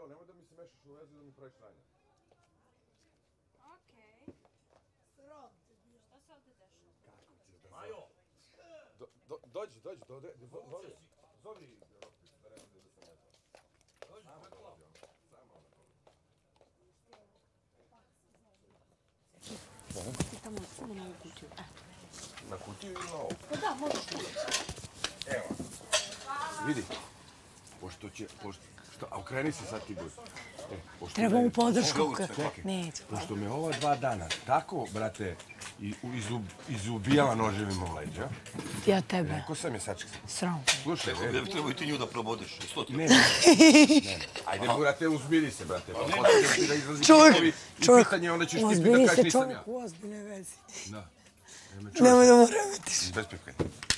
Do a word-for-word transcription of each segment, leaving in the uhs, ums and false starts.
nemoj da mi se mešaš u vezu da mi praviš ranja. Okej. Sram te bio. Šta se ovdje dešava? Kako ćeš da... Majo! Dođi, dođi, dođi. Zovi, zovi Rokvić, da ne bude da sam ja to. Dođi, Mekula. Samo ono. Ti tamo samo na ovu kutiju. Na kutiju ili na ovu? Pa da, možeš tu. Evo. Vidi. Pošto će, pošto... Što, a okreni se sad ti budi. Treba mu podršku. Neće. Pošto me ova dva dana tako, brate, izubijala noževima u leđa. Ja tebe. Rekao sam je sačekaj. Sram. Slušaj, ne. Ne bi trebao i ti nju da probodeš. Ne, ne. Ajde, brate, uzbiri se, brate. Čovjek, čovjek, uzbiri se čovjek u ozbiljnoj vezi. Da. Nemoj da mu remetiš. Bez pipkanja.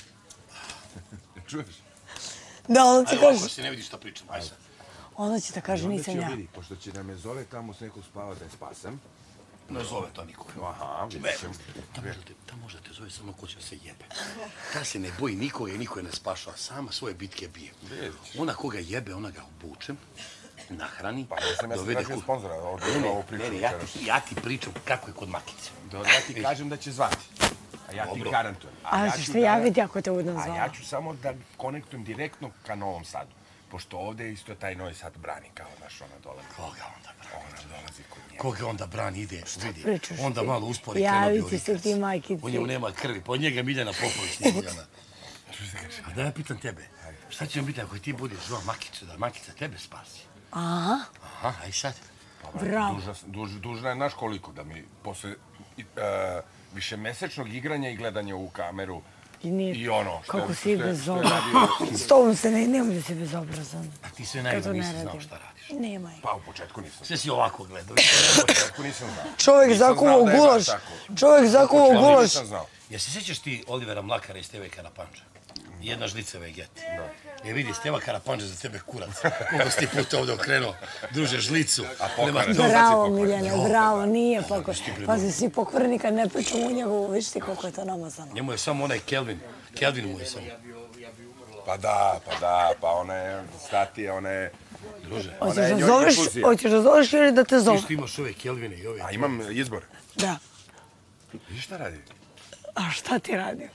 Čuješ? Da, ono ti kaže... Ajde, ovako se ne vidiš šta pričam, aj sad. Ono će da kaže, nisam ja. Onda će vidi, pošto će da me zove tamo s nekog spava da je spasem. Ne zove to niko. Aha, vidit ćemo. Ta možda te zove samo ko će se jebe. Ta se ne boji nikoga i niko je ne spašava. Sama svoje bitke bije. Ona koga jebe, ona ga obučem, nahrani, dovede kuću. Ne, ne, ja ti pričam kako je kod Makice. Ja ti kažem da će zvati. A ja ti garantujem. A ćeš se javiti ako te budem zvala. A ja ću samo da konektujem direktno ka Novom Sadu. Pošto ovdje isto taj Novi Sad brani kao naš ona dole. Koga onda brani? Ona dolazi kod njega. Koga onda brani, ide, vidi. Pričaš ti. Onda malo uspori krenu Javit će se ti majkici. U njemu nema krvi, po njega Miljana Popović nije Miljana. A da ja pitam tebe, šta će vam biti ako ti budeš zvao Makicu, da Makica tebe spasi? Aha. Aha, aj sad. Bravo. Dužna je naš koliko da mi posle višemesečnog igranja i gledanja u kameru i ono... Kako si bezobrazan. S tobom se ne, nemoj da si bezobrazan. A ti sve najedno nisi znao šta radiš. Nemaj. Pa u početku nisam. Sve si ovako gledao. U početku nisam znao. Čovjek zakuvao gulaš. Čovjek zakuvao gulaš. Jel se sjećaš ti Olivera Mlakara i Steve Karapanđa? Jedna žlica vegeti. Je vidi, Steva Karapanđa za tebe kurac. Koliko si ti puta ovdje okrenuo, druže žlicu. Bravo, Miljane, bravo, nije pokvar. Pazi, svi pokvarni kad ne pričamo u njegovu, vidiš ti koliko je to namazano. Njemu je samo onaj Kelvin. Kelvin mu je samo. Pa da, pa da, pa ona je statija, ona je... Druže. Hoćeš da zoveš ili da te zove? Ti što imaš ove Kelvine i ove... A imam izbor. Da. Vidiš šta radi? A šta ti radi?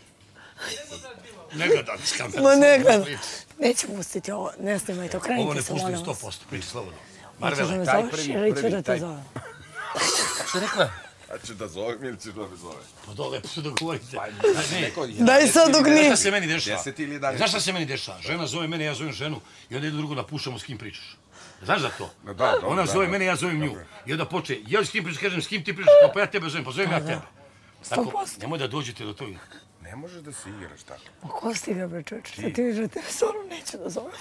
Ne gledam s kamerom. Ma ne gledam. Neću pustiti ovo, ne snimajte, okrenite se, molim vas. Ovo ne pustim sto posto, priči slobodno. Hoćeš da me zoveš ili ću da te zovem? Šta rekla? A ću da zovem ili ćeš da me zove? Pa dole, pa da govorite. Daj sad dok nije. Znaš šta se meni dešava? Deset ili jedanaest. Znaš šta se meni dešava? Žena zove mene, ja zovem ženu i onda jedno drugo napušamo s kim pričaš. Znaš za to? Ona zove mene, ja zovem nju. I onda poče, ja s kim pričaš, kažem s kim ti pričaš, pa ja tebe zovem, pa zovem ja tebe. Tako, nemoj da dođete do toga. Ne možeš da se igraš tako. Ma ko si ga bre čovječe, sad ti vidiš da tebe stvarno neću da zovem.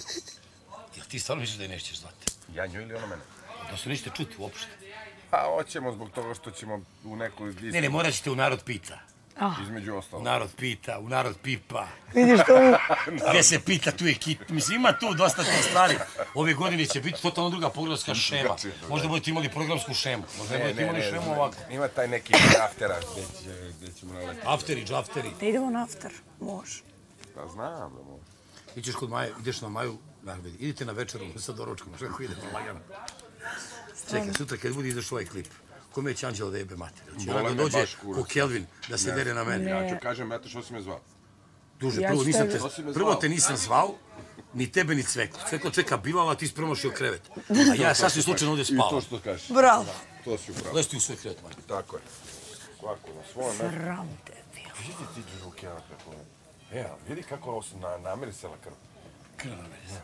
Jel ti stvarno misliš da je nećeš zvati? Ja nju ili ona mene? Da se nećete čuti uopšte. Pa hoćemo zbog toga što ćemo u neku listu... Ne, ne, morat ćete u narod pita. Između ostalo. U narod pita, u narod pipa. Vidiš to mu... Gdje se pita, tu je kit. Mislim, ima tu dosta te stvari. Ove godine će biti totalno druga programska šema. Možda budete imali programsku šemu. Možda budete imali šemu ovako. Ima taj neki aftera gdje ćemo naletiti. Afteri, džafteri. Da idemo na after, može. Pa znam da može. Ićeš kod Maje, ideš na Maju, idite na večeru sa doručkom, što kako ide lagano. Čekaj, sutra kad budi ideš ovaj klip. Kome će Anđelo da jebe mater? Će ona da dođe ko Kelvin da se dere na mene? Ja ću kažem, eto što si me zvao. Duže, prvo te nisam zvao, ni tebe ni Cveku. Cveko čeka Bilala, ti si promašio krevet. A ja sasvim slučajno ovdje spao. I to što kažeš. Bravo. To si upravo. Leš ti u svoj krevet, Marko. Tako je. Svako na svoj. Sram te bilo. Vidi ti ruke na preko. Evo, vidi kako ovo se namirisala krv. Krv namirisala.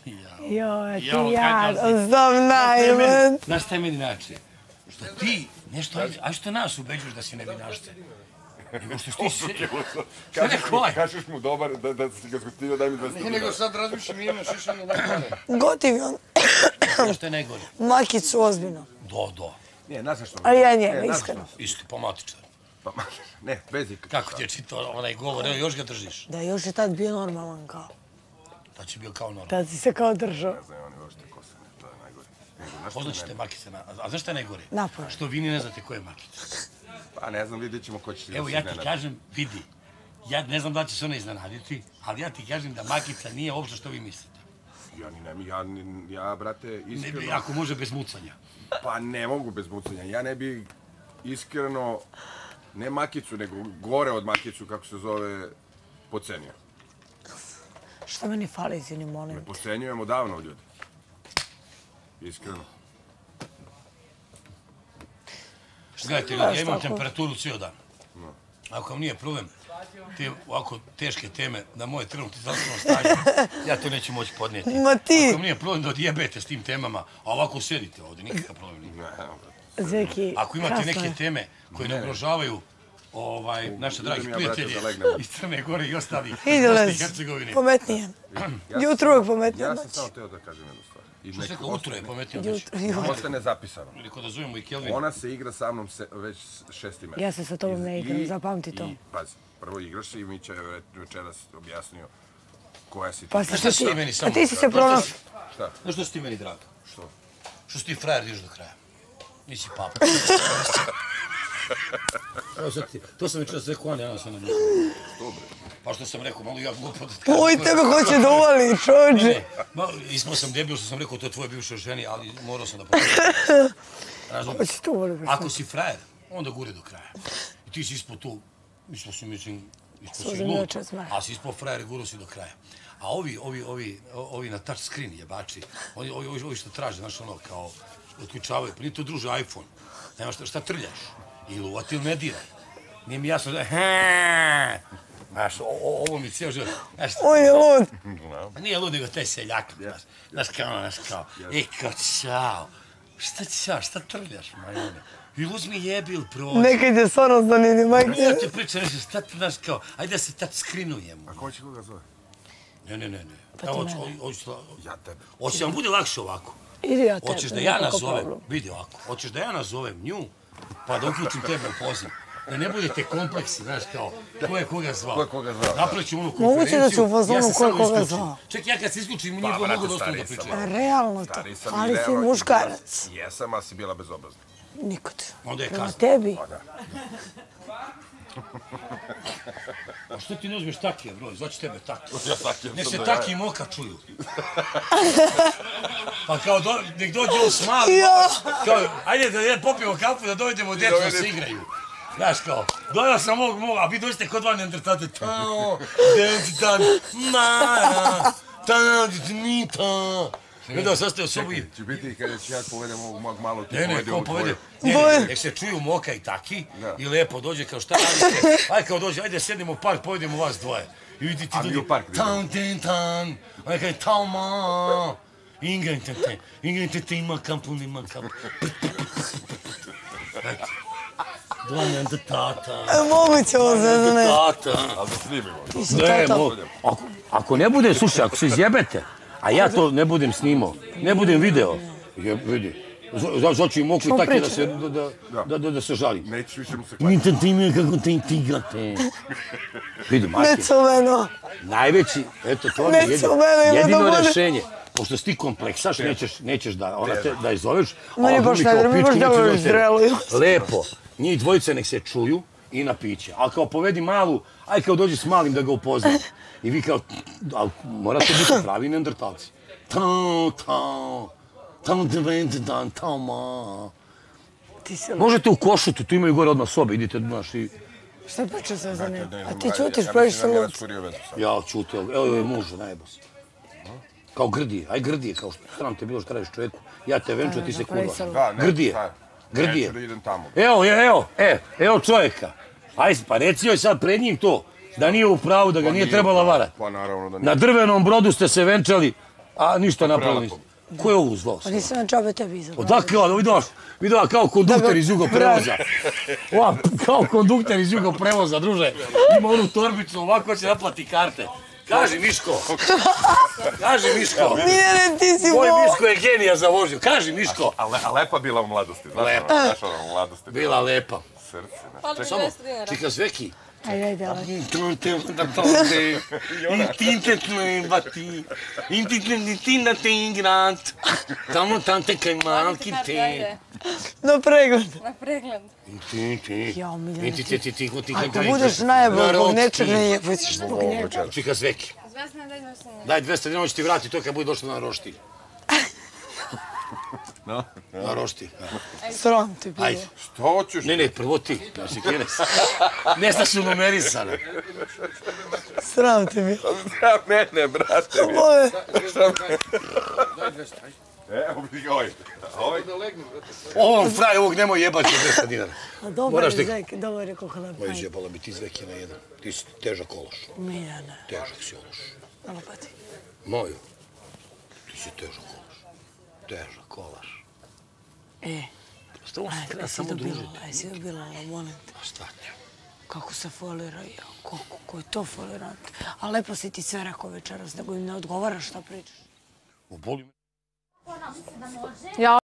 Joj, ti ja, znam najmen. Znaš šta je meni način? Što ti nešto, a što nas ubeđuješ da si nevinašce? Nego što ti se... Što ne kolaj? Kažeš mu dobar, da si ga skutio, daj mi dvesta. Ne, nego sad razmišljam ime, šišanje da kare. Gotiv je on. Što je najgore? Makicu, ozbiljno. Do, do. Nije, znaš što? Ali ja njega, iskreno. Iskreno, pa matičar. Ne, bez ikada. Kako ti je čitao onaj govor, evo još ga držiš. Da, još je tad bio normalan kao. Tad si bio kao normalan. Tad si se kao držao. Ne znam, oni uopšte ko se ne, to je najgore. Poznaćete Makice, a znaš šta je najgore? Napoj. Što vi ni ne znate ko je Makica. Pa ne znam, vidjet ćemo ko će se iznenaditi. Evo ja ti kažem, vidi, ja ne znam da će se ona iznenaditi, ali ja ti kažem da Makica nije uopšte što vi mislite. Ja ni ne, ja, ni- ja, brate, Ne bi, iskreno... ako može bez mucanja. Pa ne mogu bez mucanja. Ja ne bi iskreno, ne makicu, nego gore od makicu, kako se zove, pocenio. Šta meni fali, izvini, molim te? Pocenjujemo davno ljudi. Iskreno. Gledajte, ljudi, ja imam temperaturu cijel dan. Ako vam nije problem, te ovako teške teme na moje trenutno zdravstveno stanje, ja to neću moći podnijeti. Ma ti! Ako vam nije problem da odjebete s tim temama, a ovako sjedite ovdje, nikakav problem nije. Zeki, Ako imate krasno neke je. teme koje ne ugrožavaju ovaj, naše dragi idem ja, brate, prijatelje da legnem. iz Crne Gore i ostalih Idi Bosne i lez, Hercegovine. pametnije. Jutro uvijek pametnije Ja sam noć. samo teo da kažem jednu stvar. I Što se nek rekao, utro je pametnije od Jutro, večera. jutro. ostane zapisano. Ili kod da zovemo i Kelvin. Ona se igra sa mnom se, već šesti meč. Ja se sa tobom ne igram, I- zapamti to. I, pazi, prvo igraš se i mi će večeras objasnio koja si ti. Pa si Šta što si ti meni ti... samo? A ti si se Znaš što pronaš... si- Šta? Znaš što si ti meni drago? Što? Što si ti frajer diš do kraja? Nisi papa. Evo sad ti, to sam večeras rekao, Anja, ja sam na duhu. Pa što sam rekao, malo ja glupo da kažem. Oj, tebe hoće da uvali, Ne, čovječe. ne, malo ispao sam debil što sam rekao to je tvoje bivšoj ženi, ali morao sam da potrebam. Razumiješ? Hoće to uvali. Ako si frajer, onda gure do kraja. I ti si ispod tu, ispod si, mislim, ispod si Suze lud, mleča smrti. a si ispod frajer i guro si do kraja. A ovi, ovi, ovi, ovi na touch screen jebači, ovi, ovi, ovi, ovi što traže, znaš ono, kao, otključavaju, pa nije to druže iPhone. Nema šta, šta trljaš? Ili uvati ili ne diraj. Nije mi jasno da, heee, znaš, o- o- ovo mi cijel život, znaš, On je lud. pa nije lud, nego taj seljak, znaš, znaš kao, znaš kao, e, kao, čao, šta čao, šta trljaš, majone? I uzmi jebi ili prođi. Nekad je stvarno zanimljiv, majke. Ja ti pričam nešto, šta ti, znaš kao, ajde da se tad skrinujemo. A ko će koga zove? Ne, ne, ne, ne. Pa Ja, ti hoću, mene. hoću, Ja tebe. hoće vam bude lakše ovako. Idi ja tebe, Hoćeš da ja nikakav nazovem, problem. vidi ovako, hoćeš da ja nazovem nju, pa da uključim tebe u poziv. Da ne budete kompleksi, znaš kao, ko je koga zvao. Ko je koga zvao, da. Napraću onu Moguće konferenciju, da ću u fazonu ja se ko je samo koga isključim. zvao. Ček, ja kad se isključim, nije Pa, bilo brate, mogu da ostanu da stariji sam. pričaju. Realno to. Stari sam Ali i si realno- muškarac. Jesam, ali si bila bezobrazna. Nikad. Onda je Prema kazna. tebi. Pa da. A što ti ne uzmeš takije, broj, zvaći tebe taki. Ja takim Nek sam se da taki i moka čuju. Pa kao, do, nek dođe on s mali, Ja. kao, ajde da je popijemo kafu, da dovedemo djecu da se dovedete. igraju. Znaš kao, dojao sam ovog mog, a vi dođete kod dva neandertate, tao, deci tan, maja, tao, nita. I onda sastaje u sobu i... Će biti kada ću ja povedem ovog mog malo ti Ne, ne, povede ko ovu povede? tvoju. Ne, Boje. ne, nek se čuju moka i taki Da. i lepo dođe kao šta radite, aj kao dođe, ajde sednemo u park, povedemo vas dvoje. I vidi ti A mi dođe, u park idemo. tan, ten, tan, aj kaj, tao, ma, ingen, ten, ten, ingen, ten, ten, ima kampun, ima kampun. Dva neandertata, Moguće ovo zvezane. neandertata. Ali da snimimo. Ti si Ne, tata. mo- ako, ako ne bude, slušaj, ako se izjebete, a ja to ne budem snimao, ne budem video, je, vidi, za- zvaću i moku i Što tako da priča? se, da, da, da, da, da se žali. Nećeš više mu se Mi klanjati. te time kako te intigate. Vidi, Martin, Necoveno. najveći, eto, to je Ne, jedino, co mene ima da jedino bude. rešenje. Pošto si ti kompleksaš, nećeš, nećeš da, ona te, da je zoveš, a Meni on baš glumi ne kao vjerujem, mi pičku, baš neće deluješ zove tebe. zrelo. Lepo, njih dvojice nek se čuju i na piće. Ali kao povedi malu, aj kao dođi s malim da ga upozna. I vi kao, ali morate biti pravi neandertalci. Tao, tao, tamo devente dan, tao ma. Ti si... Možete u Košutu, tu imaju gore odmah sobe, idete, znaš, i... Šta priča zvezane? Ne A znam, ti ja- ćutiš, ja praviš mislim se da mi je lud. raskurio vezu sad. Ja ćutio, evo je muž, najebo se. Kao grdije, aj grdije, kao što sram te bilo što radiš čovjeku. Ja te venču, ti se napravi kurva. se lud. Da, ne, Grdije, šta? grdije. Neću da idem tamo. Evo, je, evo, e, evo čovjeka. Aj, pa reci joj sad pred njim to, da nije u pravu, da ga nije trebala varati. Pa naravno da nije. Na drvenom brodu ste se venčali, a ništa napravili prelepo. niste. Ko je ovo zvao? Pa nisam na čabe tebi izabrao. Odakle, ono, vidio, vidio kao kondukter iz jugoprevoza. Ova, kao kondukter iz jugoprevoza, druže. Ima onu torbicu, ovako će naplati karte. Kaži, Miško. Kaži, Miško. Mijene, ti si Moj moj. Miško je genija za vožnju. Kaži, Miško. A, le, a lepa bila u mladosti, znaš Lepa. ono, znaš ono, u mladosti. Bila lepa. Srce, znaš. Fali mi Samo, dvesta dinara. čika Zveki. Ajde, ajde, ajde. Tamo tante kaj Fali malki ti karta, te. ajde. Na pregled. Na pregled. Jao, Miljana, Ti, ti, ti, ti, ti, ti, Ako budeš najbolj zbog nečeg, ne jebućeš zbog njega. Čika Zveki. Vesna, daj dvesta dinara. Daj dvesta dinara, ću ti vratiti to kad bude došlo na roštilj. No. Na roštilj. Sram ti bilo. Ajde. Što hoćeš? Ne, ne, prvo ti. Znači, krene se. Ne znaš su numerisana. Sram ti bilo. Šta mene, brate? Ovo je... Daj dvesta, ajde. Evo bi ovaj. Ovaj. Da legnu, brate. Ovom fraj, ovog nemoj jebati od dvesta dinara. A dobar Moraš je tek- Zek, dobar je kako hleb. Moj izjebala bi ti zveke na jedan. Ti si težak kološ. Miljane, Težak si ološ. malo pati. Moju. Ti si težak kološ. Težak kolaš. E, Prosto ovo se aj, treba kaj si samo dobila, družiti. aj si dobila, ovo molim te. A šta ti? Kako se folira, ja, kako, ko je to folirant. A lepo si ti sve rekao večeras, nego im ne odgovaraš šta pričaš. Boli me. Ja